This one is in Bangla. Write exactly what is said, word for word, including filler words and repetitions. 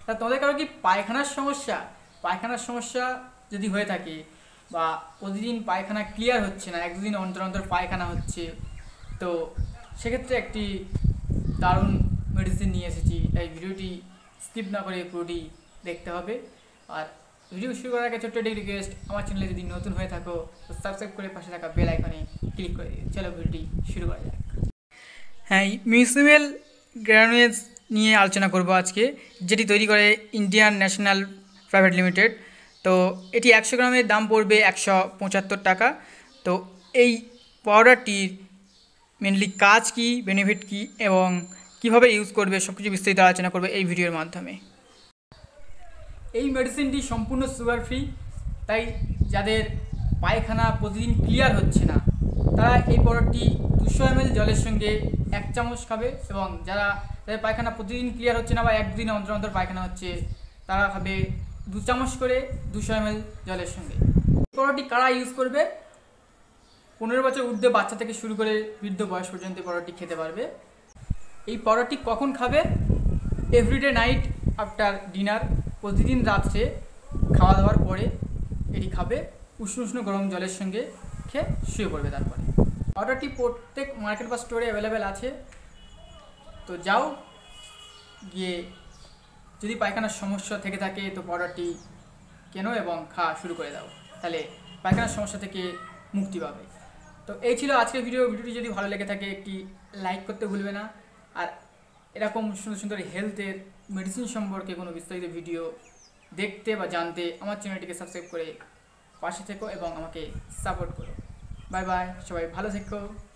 তা তোমাদের কারো কি পায়খানার সমস্যা পায়খানার সমস্যা যদি হয়ে থাকে বা প্রতিদিন পায়খানা ক্লিয়ার হচ্ছে না, এক দুদিন অন্তর অন্তর পায়খানা হচ্ছে, তো সেক্ষেত্রে একটি দারুণ মেডিসিন নিয়ে এসেছি। এই ভিডিওটি স্কিপ না করে পুরোটি দেখতে হবে। আর ভিডিও শুরু করার আগে ছোট্ট একটি রিকোয়েস্ট, আমার চ্যানেলে যদি নতুন হয়ে থাকো তো সাবস্ক্রাইব করে পাশে থাকা বেল আইকনে ক্লিক করে দিও। চলো ভিডিওটি শুরু করা যাক। হ্যাঁ, মিউসিওয়াল গ্রানুয়েলস নিয়ে আলোচনা করব আজকে, যেটি তৈরি করে ইন্ডিয়ান ন্যাশনাল প্রাইভেট লিমিটেড। তো এটি একশো গ্রামের দাম পড়বে একশো পঁচাত্তর টাকা। তো এই পাউডারটির মেনলি কাজ কি, বেনিফিট কি এবং কিভাবে ইউজ করবে সব কিছু বিস্তারিত আলোচনা করবে এই ভিডিওর মাধ্যমে। এই মেডিসিনটি সম্পূর্ণ সুগার ফ্রি, তাই যাদের পায়খানা প্রতিদিন ক্লিয়ার হচ্ছে না তারা এই পাউডারটি দুশো এমএল জলের সঙ্গে এক চামচ খাবে, এবং যারা যাদের পায়খানা প্রতিদিন ক্লিয়ার হচ্ছে না বা একদিন অন্তর অন্তর পায়খানা হচ্ছে তারা খাবে দু চামচ করে দুশো এমএল জলের সঙ্গে। এই পাউডারটি কারা ইউজ করবে? পনেরো বছর ঊর্ধ্বে বাচ্চা থেকে শুরু করে বৃদ্ধ বয়স পর্যন্ত এই পাউডারটি খেতে পারবে। এই পাউডারটি কখন খাবে? এভরিডে নাইট আফটার ডিনার, প্রতিদিন রাত্রে খাওয়া দাওয়ার পরে এটি খাবে, উষ্ণ উষ্ণ গরম জলের সঙ্গে খেয়ে শুয়ে পড়বে। তারপরে পাউডারটি প্রত্যেক মার্কেট বা স্টোরে অ্যাভেলেবেল আছে। তো যাও গিয়ে যদি পায়খানার সমস্যা থেকে থাকে তো পাউডারটি কেনো এবং খাওয়া শুরু করে দাও, তাহলে পায়খানার সমস্যা থেকে মুক্তি পাবে। তো এই ছিল আজকের ভিডিও। ভিডিওটি যদি ভালো লেগে থাকে একটি লাইক করতে ভুলবে না। আর এরকম সুন্দর সুন্দর হেলথের মেডিসিন সম্পর্কে কোনো বিস্তারিত ভিডিও দেখতে বা জানতে আমার চ্যানেলটিকে সাবস্ক্রাইব করে পাশে থেকো এবং আমাকে সাপোর্ট করো। বাই বাই, সবাই ভালো থেকো।